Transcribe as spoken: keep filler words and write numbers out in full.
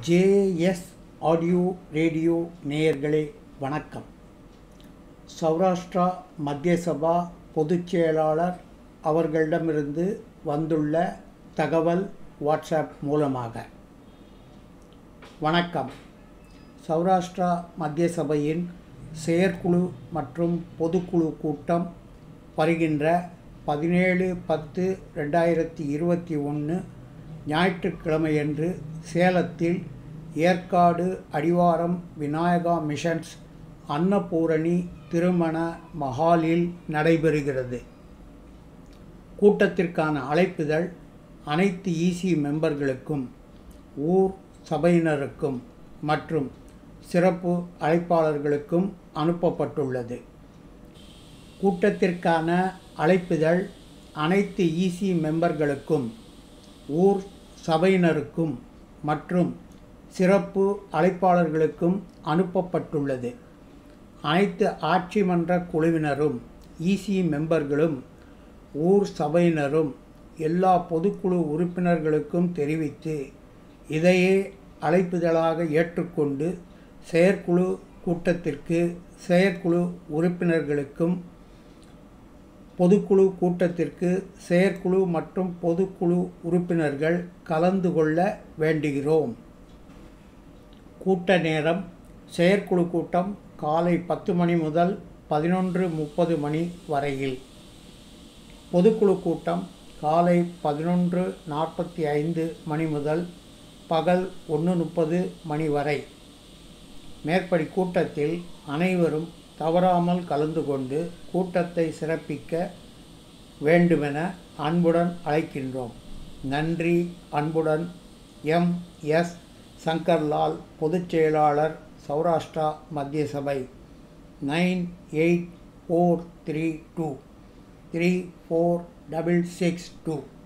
JS audio radio நேயர்களே வணக்கம். சௌராஷ்டிரா மத்திய சபா பொதுச் செயலாளர் அவர்களிடமிருந்து வந்துள்ள தகவல் வாட்ஸ்அப் மூலமாக. வணக்கம். சௌராஷ்டிரா மத்திய சபையின் செயற்குழு மற்றும் பொதுக்குழு கூட்டம் வருகின்ற பதினேழு பத்து ரெண்டாயிரத்தி இருபத்தி ஒன்று ஞாயிற்றுக்கிழமையன்று சேலத்தில் ஏற்காடு அடிவாரம் விநாயகா மிஷன்ஸ் அன்னபூரணி திருமண மஹாலில் நடைபெறுகிறது. கூட்டத்திற்கான அழைப்புதல் அனைத்து இசி மெம்பர்களுக்கும் ஊர் சபையினருக்கும் மற்றும் சிறப்பு அழைப்பாளர்களுக்கும் அனுப்பப்பட்டுள்ளது. கூட்டத்திற்கான அழைப்புதல் அனைத்து இசி மெம்பர்களுக்கும் ஊர் சபையினருக்கும் மற்றும் சிறப்பு அழைப்பாளர்களுக்கும் அனுப்பப்பட்டுள்ளது. அனைத்து ஆட்சி மன்ற குழுவினரும் இசி மெம்பர்களும் ஊர் சபையினரும் எல்லா பொதுக்குழு உறுப்பினர்களுக்கும் தெரிவித்து இதையே அழைப்புதலாக ஏற்றுக்கொண்டு செயற்குழு கூட்டத்திற்கு செயற்குழு உறுப்பினர்களுக்கும் பொதுக்குழு கூட்டத்திற்கு செயற்குழு மற்றும் பொதுக்குழு உறுப்பினர்கள் கலந்து கொள்ள வேண்டுகிறோம். கூட்ட நேரம்: செயற்குழு கூட்டம் காலை பத்து மணி முதல் பதினொன்று முப்பது மணி வரையில். பொதுக்குழு கூட்டம் காலை பதினொன்று நாற்பத்தி ஐந்து மணி முதல் பகல் ஒன்று முப்பது மணி வரை. மேற்படி கூட்டத்தில் அனைவரும் தவறாமல் கலந்து கொண்டு கூட்டத்தை சிறப்பிக்க வேண்டுமென அன்புடன் அழைக்கின்றோம். நன்றி. அன்புடன் எம் எஸ் சங்கர்லால், பொதுச் செயலாளர், சௌராஷ்டிரா மத்திய சபை. Nine eight four three two three four double six two.